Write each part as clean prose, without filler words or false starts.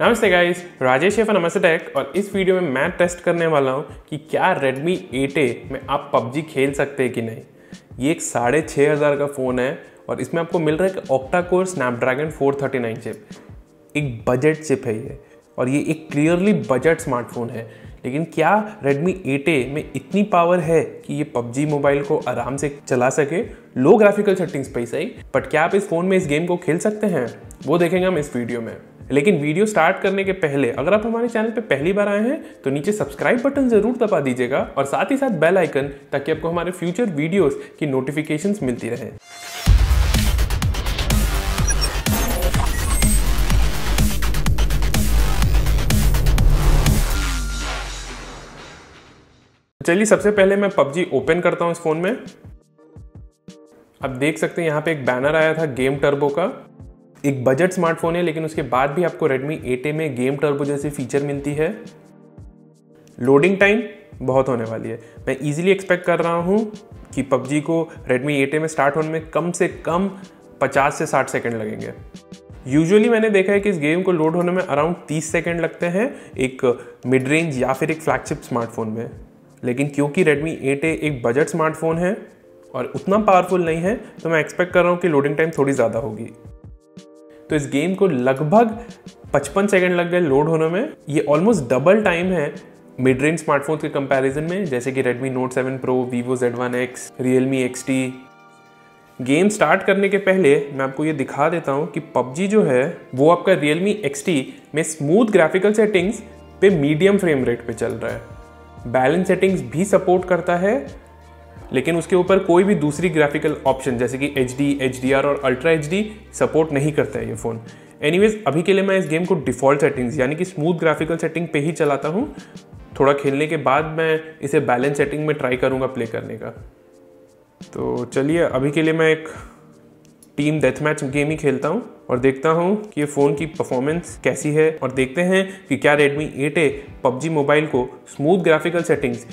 नमस्ते गाइस, राजेश है नमस्ते टेक। और इस वीडियो में मैं टेस्ट करने वाला हूँ कि क्या Redmi 8A में आप PUBG खेल सकते हैं कि नहीं। ये एक 6500 का फ़ोन है और इसमें आपको मिल रहा है कि ऑक्टा कोर स्नैपड्रैगन 439 चिप, एक बजट चिप है ये, और ये एक क्लियरली बजट स्मार्टफोन है। लेकिन क्या Redmi 8A में इतनी पावर है कि ये PUBG मोबाइल को आराम से चला सके लो ग्राफिकल सेटिंग्स पे ही सही, बट क्या आप इस फ़ोन में इस गेम को खेल सकते हैं, वो देखेंगे हम इस वीडियो में। लेकिन वीडियो स्टार्ट करने के पहले अगर आप हमारे चैनल पे पहली बार आए हैं तो नीचे सब्सक्राइब बटन जरूर दबा दीजिएगा और साथ ही साथ बेल आइकन, ताकि आपको हमारे फ्यूचर वीडियोस की नोटिफिकेशंस मिलती रहे। चलिए सबसे पहले मैं PUBG ओपन करता हूं इस फोन में। अब देख सकते हैं यहाँ पे एक बैनर आया था गेम टर्बो का। एक बजट स्मार्टफोन है लेकिन उसके बाद भी आपको Redmi 8A में गेम टर्बो जैसी फीचर मिलती है। लोडिंग टाइम बहुत होने वाली है। मैं इजीली एक्सपेक्ट कर रहा हूँ कि PUBG को Redmi 8A में स्टार्ट होने में कम से कम 50 से 60 सेकंड लगेंगे। यूजुअली मैंने देखा है कि इस गेम को लोड होने में अराउंड 30 सेकंड लगते हैं एक मिड रेंज या फिर एक फ्लैगशिप स्मार्टफोन में। लेकिन क्योंकि Redmi 8A एक बजट स्मार्टफोन है और उतना पावरफुल नहीं है, तो मैं एक्सपेक्ट कर रहा हूँ कि लोडिंग टाइम थोड़ी ज़्यादा होगी। तो इस गेम को लगभग 55 सेकंड लग गए लोड होने में। ये ऑलमोस्ट डबल टाइम है मिड रेंज स्मार्टफोन के कंपैरिजन में, जैसे कि Redmi Note 7 Pro, Vivo Z1X, Realme XT। Game start करने के पहले मैं आपको ये दिखा देता हूँ कि PUBG जो है वो आपका Realme XT में स्मूथ ग्राफिकल सेटिंग्स पे मीडियम फ्रेम रेट पे चल रहा है। बैलेंस सेटिंग्स भी सपोर्ट करता है, लेकिन उसके ऊपर कोई भी दूसरी ग्राफिकल ऑप्शन जैसे कि HD, HDR और अल्ट्रा HD सपोर्ट नहीं करता है ये फ़ोन। एनीवेज अभी के लिए मैं इस गेम को डिफ़ॉल्ट सेटिंग्स यानी कि स्मूथ ग्राफिकल सेटिंग पे ही चलाता हूँ। थोड़ा खेलने के बाद मैं इसे बैलेंस सेटिंग में ट्राई करूँगा प्ले करने का। तो चलिए अभी के लिए मैं एक टीम डेथ मैच गेम ही खेलता हूँ और देखता हूँ कि ये फ़ोन की परफॉर्मेंस कैसी है, और देखते हैं कि क्या Redmi 8A PUBG मोबाइल को स्मूथ ग्राफिकल सेटिंग्स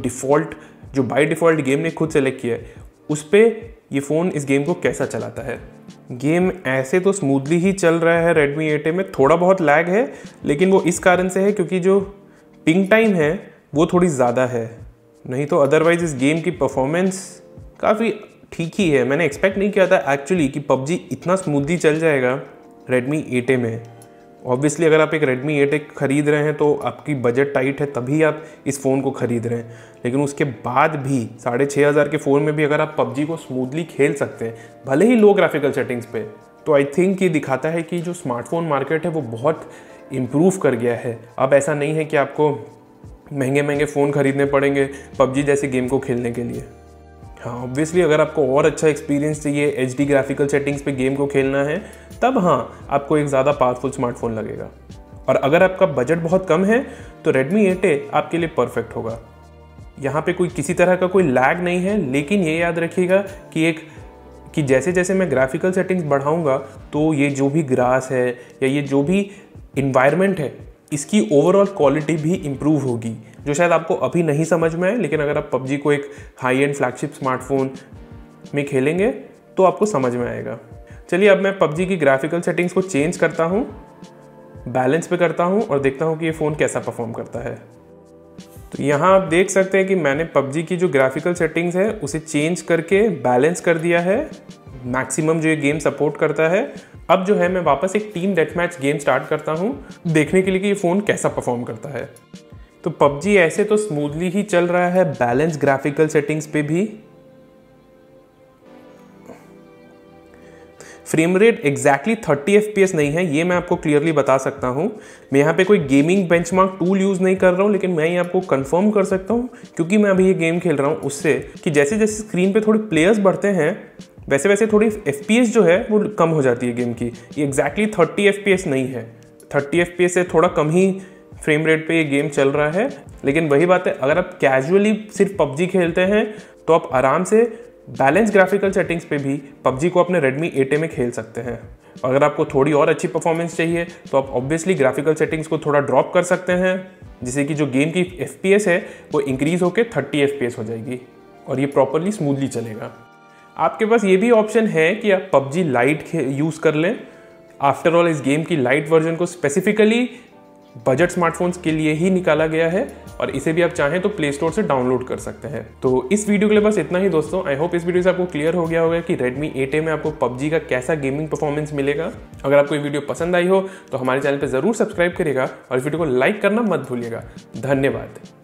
जो बाय डिफ़ॉल्ट गेम ने खुद सेलेक्ट किया है उस पर ये फ़ोन इस गेम को कैसा चलाता है। गेम ऐसे तो स्मूथली ही चल रहा है Redmi 8A में, थोड़ा बहुत लैग है, लेकिन वो इस कारण से है क्योंकि जो पिंग टाइम है वो थोड़ी ज़्यादा है। नहीं तो अदरवाइज़ इस गेम की परफॉर्मेंस काफ़ी ठीक ही है। मैंने एक्सपेक्ट नहीं किया था एक्चुअली कि PUBG इतना स्मूथली चल जाएगा Redmi 8A में। ऑब्वियसली अगर आप एक Redmi 8A खरीद रहे हैं तो आपकी बजट टाइट है, तभी आप इस फ़ोन को ख़रीद रहे हैं। लेकिन उसके बाद भी 6500 के फ़ोन में भी अगर आप PUBG को स्मूथली खेल सकते हैं, भले ही लो ग्राफिकल सेटिंग्स पे, तो आई थिंक ये दिखाता है कि जो स्मार्टफोन मार्केट है वो बहुत इम्प्रूव कर गया है। अब ऐसा नहीं है कि आपको महंगे महंगे फ़ोन खरीदने पड़ेंगे PUBG जैसे गेम को खेलने के लिए। हाँ, ऑब्वियसली अगर आपको और अच्छा एक्सपीरियंस चाहिए, HD ग्राफिकल सेटिंग्स पे गेम को खेलना है, तब हाँ आपको एक ज़्यादा पावरफुल स्मार्टफोन लगेगा। और अगर आपका बजट बहुत कम है तो Redmi 8A आपके लिए परफेक्ट होगा। यहाँ पे किसी तरह का कोई लैग नहीं है, लेकिन ये याद रखिएगा कि जैसे जैसे मैं ग्राफिकल सेटिंग्स बढ़ाऊँगा तो ये जो भी ग्रास है या ये जो भी इन्वायरमेंट है, इसकी ओवरऑल क्वालिटी भी इम्प्रूव होगी, जो शायद आपको अभी नहीं समझ में आए। लेकिन अगर आप PUBG को एक हाई एंड फ्लैगशिप स्मार्टफोन में खेलेंगे तो आपको समझ में आएगा। चलिए अब मैं PUBG की ग्राफिकल सेटिंग्स को चेंज करता हूँ, बैलेंस पे करता हूँ और देखता हूँ कि ये फ़ोन कैसा परफॉर्म करता है। तो यहाँ आप देख सकते हैं कि मैंने PUBG की जो ग्राफिकल सेटिंग्स है उसे चेंज करके बैलेंस कर दिया है, मैक्सिमम जो ये गेम सपोर्ट करता है। अब जो है मैं वापस एक team death match game start करता हूँ देखने के लिए कि ये फ़ोन कैसा परफॉर्म करता है। तो PUBG ऐसे तो स्मूथली ही चल रहा है बैलेंस ग्राफिकल सेटिंग्स पे भी। फ्रेम रेट एग्जैक्टली 30 FPS नहीं है, ये मैं आपको क्लियरली बता सकता हूँ। मैं यहाँ पे कोई गेमिंग बेंचमार्क टूल यूज़ नहीं कर रहा हूँ, लेकिन मैं ये आपको कंफर्म कर सकता हूँ क्योंकि मैं अभी ये गेम खेल रहा हूँ उससे, कि जैसे जैसे स्क्रीन पे थोड़े प्लेयर्स बढ़ते हैं वैसे वैसे थोड़ी FPS जो है वो कम हो जाती है गेम की। ये एग्जैक्टली 30 FPS नहीं है, 30 FPS से थोड़ा कम ही फ्रेम रेट पे ये गेम चल रहा है। लेकिन वही बात है, अगर आप कैजुअली सिर्फ PUBG खेलते हैं तो आप आराम से बैलेंस ग्राफिकल सेटिंग्स पे भी PUBG को अपने Redmi 8A में खेल सकते हैं। अगर आपको थोड़ी और अच्छी परफॉर्मेंस चाहिए तो आप ऑब्वियसली ग्राफिकल सेटिंग्स को थोड़ा ड्रॉप कर सकते हैं, जिससे कि जो गेम की FPS है वो इंक्रीज़ होकर 30 FPS हो जाएगी और ये प्रॉपरली स्मूथली चलेगा। आपके पास ये भी ऑप्शन है कि आप PUBG लाइट यूज़ कर लें। आफ्टर ऑल इस गेम की लाइट वर्जन को स्पेसिफिकली बजट स्मार्टफोन्स के लिए ही निकाला गया है और इसे भी आप चाहें तो प्ले स्टोर से डाउनलोड कर सकते हैं। तो इस वीडियो के लिए बस इतना ही दोस्तों। आई होप इस वीडियो से आपको क्लियर हो गया होगा कि Redmi 8A में आपको PUBG का कैसा गेमिंग परफॉर्मेंस मिलेगा। अगर आपको ये वीडियो पसंद आई हो तो हमारे चैनल पर जरूर सब्सक्राइब करिएगा और इस वीडियो को लाइक करना मत भूलिएगा। धन्यवाद।